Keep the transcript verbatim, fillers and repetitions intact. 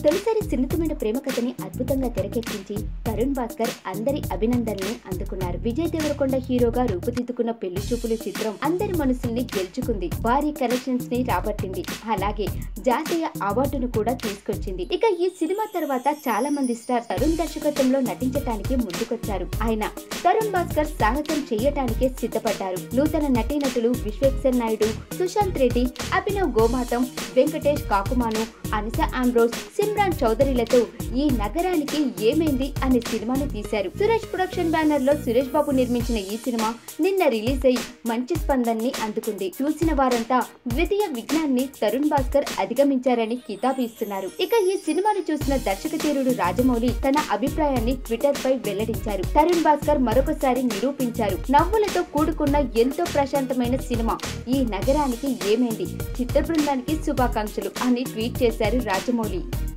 తొలిసారి సున్నితమైన ప్రేమ కథని అద్భుతంగా తెరకెక్కించి తరుణ్ భాస్కర్ అందరి అభినందనల్ని అందుకున్నారు. విజయ్ దేవరకొండ హీరోగా రూపుదిద్దుకున్న పెళ్లి చూపులు చిత్రం అందరి మనసుల్ని గెలుచుకుంది. భారీ కలెక్షన్స్ ని రాబట్టింది. అలాగే జాతీయ అవార్డును కూడా తీసుకొచ్చింది. ఇక ఈ సినిమా తర్వాత చాలా మంది స్టార్ తరుణ్ దర్శకత్వంలో నటించడానికి ముందుకొచ్చారు. ఆయన తరుణ్ భాస్కర్ సాహసం చేయటానికే సిద్ధపడ్డారు. నూతన నటీనటులు విశ్వేశ్వర్ నాయుడు, సుశాంత్ రెడ్డి, అభినవ్ గోమాతం, వెంకటేష్ కాకుమాను, అనిస ఆంబ్రోస్, సిమ్రాన్ చౌదరిలతో ఈ నగరానికి ఏమైంది అనే సినిమాను తీశారు. సురేష్ ప్రొడక్షన్ బ్యానర్ లో సురేష్ బాబు నిర్మించిన ఈ సినిమా నిన్న రిలీజ్ అయి మంచి స్పందనని అందుకుంది. చూసిన వారంతా ద్వితీయ విఘ్నాన్ని తరుణ్ భాస్కర్ అధిగమించారని కితాబిస్తున్నారు. ఇక ఈ సినిమాను చూసిన దర్శకధీరుడు రాజమౌళి తన అభిప్రాయాన్ని ట్విట్టర్ పై వెల్లడించారు. తరుణ్ భాస్కర్ మరొకసారి నిరూపించారు. నవ్వులతో కూడుకున్న ఎంతో ప్రశాంతమైన సినిమా ఈ నగరానికి ఏమైంది, చిత్ర బృందానికి శుభాకాంక్షలు అని ట్వీట్ చేశారు రాజమౌళి.